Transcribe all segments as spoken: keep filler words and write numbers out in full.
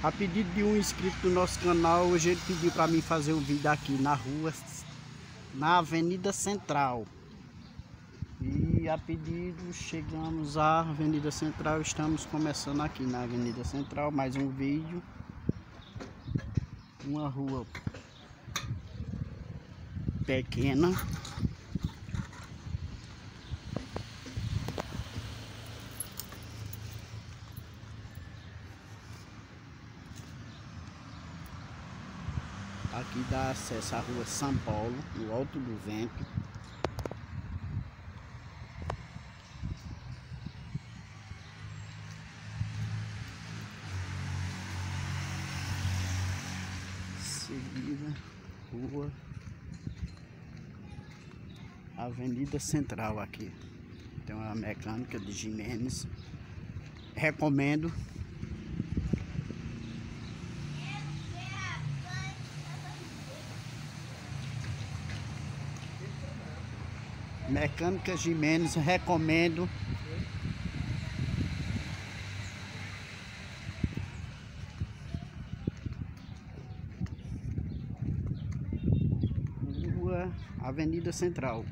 A pedido de um inscrito do nosso canal, hoje ele pediu para mim fazer um vídeo aqui na rua, na Avenida Central. E a pedido, chegamos à Avenida Central, estamos começando aqui na Avenida Central, mais um vídeo. Uma rua pequena. Aqui dá acesso à rua São Paulo, no Alto do Vento. Seguida, rua Avenida Central aqui. Tem uma mecânica de Jimenez. Recomendo. Mecânica Jimenez, recomendo. Rua Avenida Central,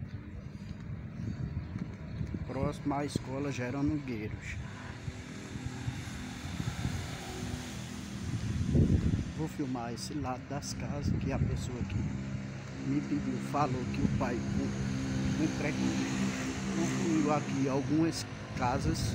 próximo à Escola Gerando Nogueiros. Vou filmar esse lado das casas, que a pessoa que me pediu falou que o pai construiu aqui algumas casas.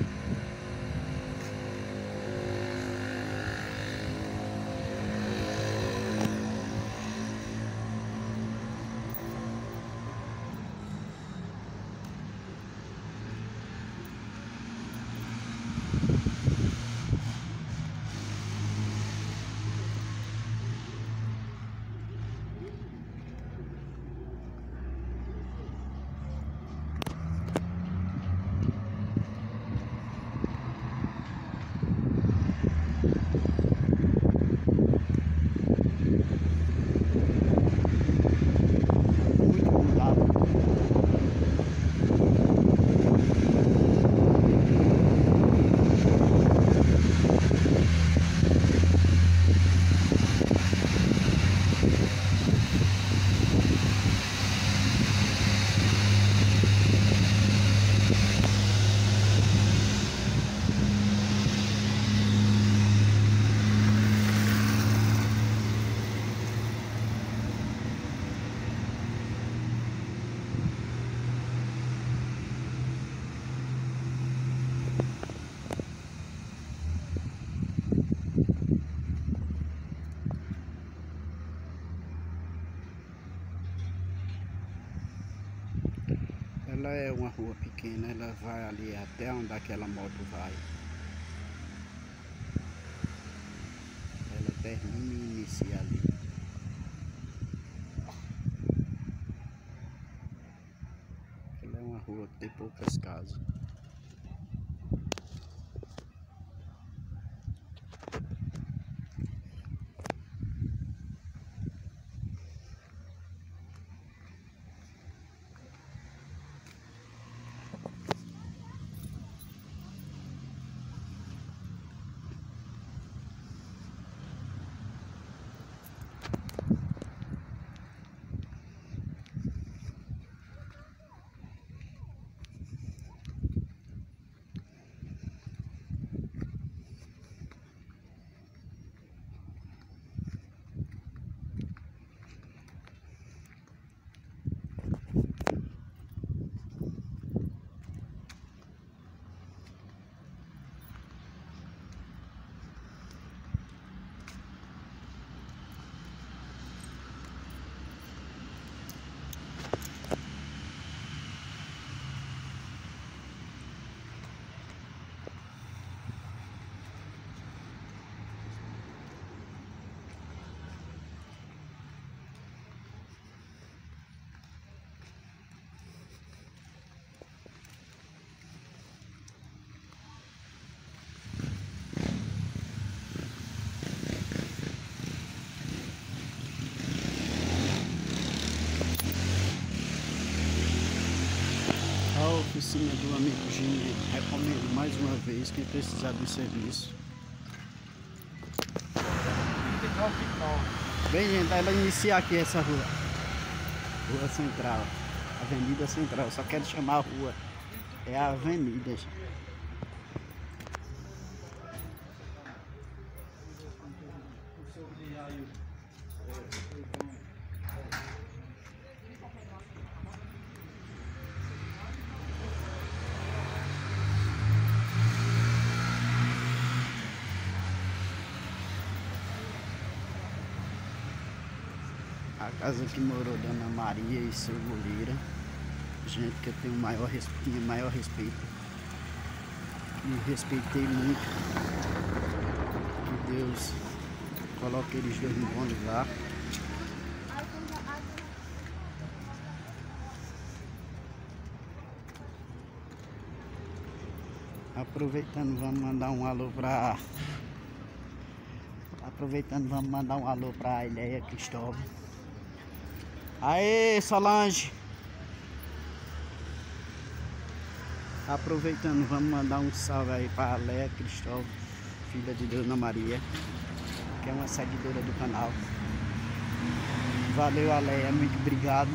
Ela é uma rua pequena, ela vai ali até onde aquela moto vai. Ela termina e inicia ali. Ela é uma rua que tem poucas casas. Oficina do amigo Gini, recomendo mais uma vez quem precisar do serviço. Bem, gente, ela inicia aqui essa rua. Rua Central. Avenida Central. Só quero chamar a rua. É a avenida, gente. A casa que morou Dona Maria e seu Goleira. Gente que eu tenho maior, tinha maior respeito. E respeitei muito. Que Deus coloque eles dois no bom lugar. Aproveitando, vamos mandar um alô pra... Aproveitando, vamos mandar um alô pra Ileia Cristóvão. Aê, Solange! Aproveitando, vamos mandar um salve aí para a Léa Cristóvão, filha de Dona Maria, que é uma seguidora do canal. Valeu, Léa, muito obrigado.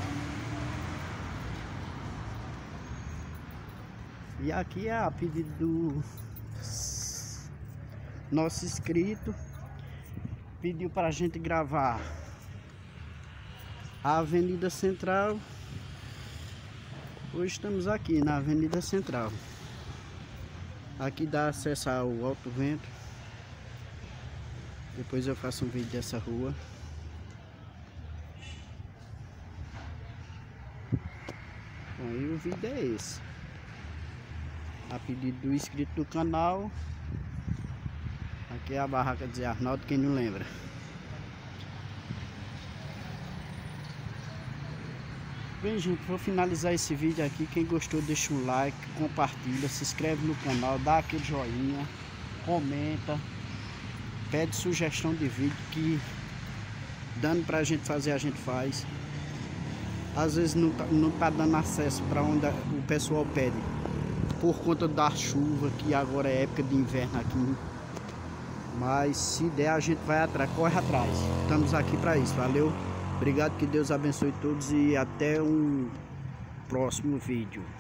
E aqui é a pedido do nosso inscrito, pediu para a gente gravar a Avenida Central. Hoje estamos aqui na Avenida Central. Aqui dá acesso ao Alto Vento. Depois eu faço um vídeo dessa rua. Bom, e o vídeo é esse. A pedido do inscrito do canal. Aqui é a barraca de Zé Arnaldo, quem não lembra. Bem, gente, vou finalizar esse vídeo aqui. Quem gostou, deixa um like, compartilha, se inscreve no canal, dá aquele joinha, comenta, pede sugestão de vídeo que dando pra gente fazer, a gente faz. Às vezes não tá, não tá dando acesso para onde o pessoal pede, por conta da chuva, que agora é época de inverno aqui. Mas se der, a gente vai atrás, corre atrás. Estamos aqui para isso, valeu? Obrigado, que Deus abençoe todos e até um próximo vídeo.